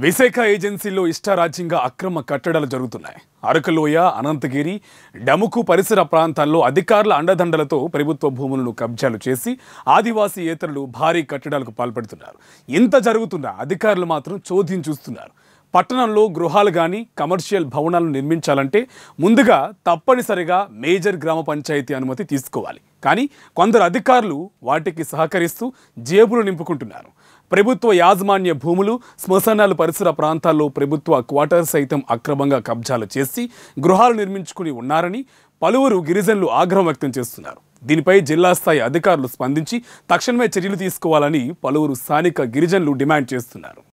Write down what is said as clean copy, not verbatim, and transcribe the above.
విశాఖ ఏజెన్సీలో ఇష్టారాజ్యంగా అక్రమ కట్టడాలు జరుగుతున్నాయి. అరకులోయ, అనంతగిరి, డముకు పరిసర ప్రాంతాల్లో అధికారుల అండదండలతో ప్రభుత్వ భూములను కబ్జాలు చేసి ఆదివాసీయేతరులు భారీ కట్టడాలకు పాల్పడుతున్నారు. ఇంత జరుగుతున్నా అధికారులు మాత్రం చోద్యం చూస్తున్నారు. పట్టణంలో గృహాలు కానీ కమర్షియల్ భవనాలను నిర్మించాలంటే ముందుగా తప్పనిసరిగా మేజర్ గ్రామ పంచాయతీ అనుమతి తీసుకోవాలి. కానీ కొందరు అధికారులు వాటికి సహకరిస్తూ జేబులు నింపుకుంటున్నారు. ప్రభుత్వ యాజమాన్య భూములు, శ్మశానాలు పరిసర ప్రాంతాల్లో ప్రభుత్వ క్వార్టర్ సైతం అక్రమంగా కబ్జాలు చేసి గృహాలు నిర్మించుకుని ఉన్నారని పలువురు గిరిజనులు ఆగ్రహం వ్యక్తం చేస్తున్నారు. దీనిపై జిల్లా స్థాయి అధికారులు స్పందించి తక్షణమే చర్యలు తీసుకోవాలని పలువురు స్థానిక గిరిజనులు డిమాండ్ చేస్తున్నారు.